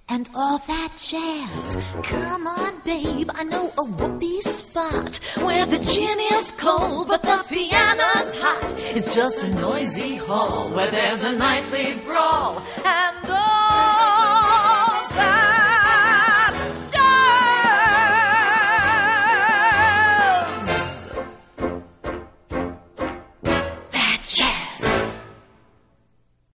and all that jazz. Come on, babe, I know a whoopee spot where the gin is cold but the piano's hot. It's just a noisy hall where there's a nightly brawl, and